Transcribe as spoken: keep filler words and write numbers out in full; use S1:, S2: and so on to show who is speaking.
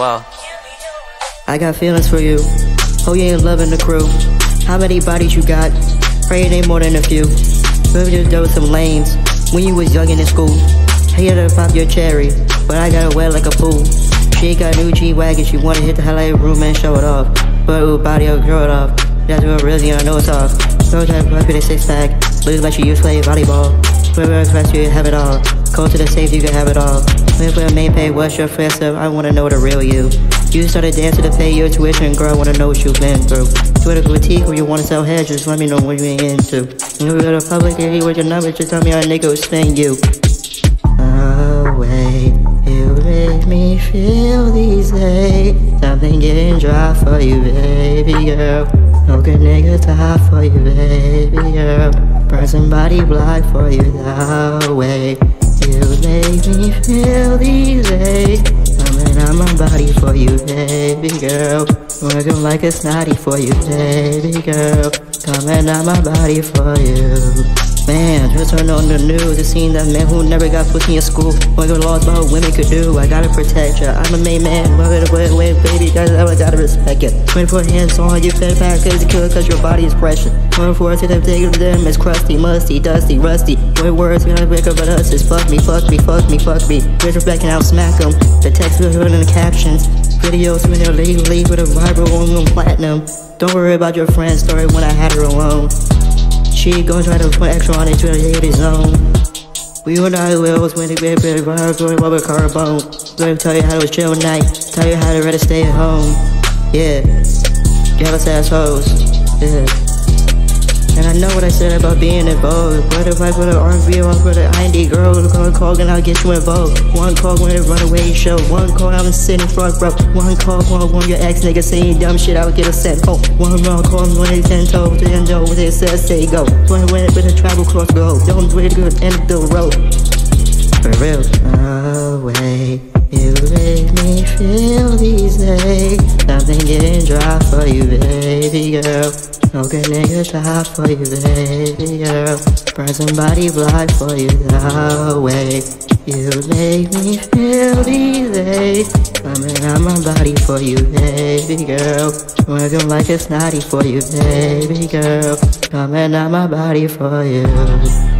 S1: Wow.
S2: I got feelings for you. Oh, you ain't loving the crew. How many bodies you got? Pray it ain't more than a few. Maybe just there was some lanes when you was young and in school. Hated to pop your cherry, but I got it wet like a pool. She got a new G-Wagon, she wanna hit the highlight room and show it off. But ooh, body up, grow it off. That's what really I know it's off. Girl try to put a six pack, lose like she used to play volleyball. Whoever class you have it all. Go to the safe, you can have it all. Live for a main pay, what's your first up? I wanna know the real you. You started dancing to pay your tuition, girl, I wanna know what you've been through. Twitter critique or you wanna sell hair, just let me know what you ain't into. You go to public area with your number, just tell me how a nigga will spend you. Oh wait, you make me feel these days. Something getting dry for you, baby girl. No good nigga die for you, baby girl. Burn somebody black for you that way. You make me feel these days. Coming out my body for you, baby girl. Working like a snotty for you, baby girl. Coming out my body for you. Man, just turn on the news, it seen that man who never got pussy in school. One of the laws about what women could do, I gotta protect ya. I'm a main man, wait, wait, wait, baby, guys, I gotta respect it. twenty-four hands on you, fed back, cause you kill cause your body is precious. twenty-four to them, take them, it's crusty, musty, dusty, rusty. What words gonna break up about us is fuck me, fuck me, fuck me, fuck me. Disrespect and I'll smack them. The text will put in the captions. Videos when they're legally with a viral on platinum. Don't worry about your friend's story when I had her alone. She gon' try to put extra on it to hit his own. We were not wills when it get better, but I was going over carbone. Let me tell you how to chill at night, tell you how to rather stay at home. Yeah, jealous assholes. Yeah. And I know what I said about being involved. What if I put an R and B on for the I N D girl? One call and I'll get you involved. One call when it runaway show. One call I'm sitting front row. One call one when your ex nigga saying dumb shit, I would get a sent home. One wrong call when it's ten toes. Then know what it says, say go. When it went with a travel cross go. Don't wait to end the road. For real. Oh wait, you make me feel these days. Something getting dry for you, baby girl. No good nigga die for you, baby girl. Burn somebody black for you that way. You make me feel these days. Coming out my body for you, baby girl. Working like a snotty for you, baby girl. Coming out my body for you.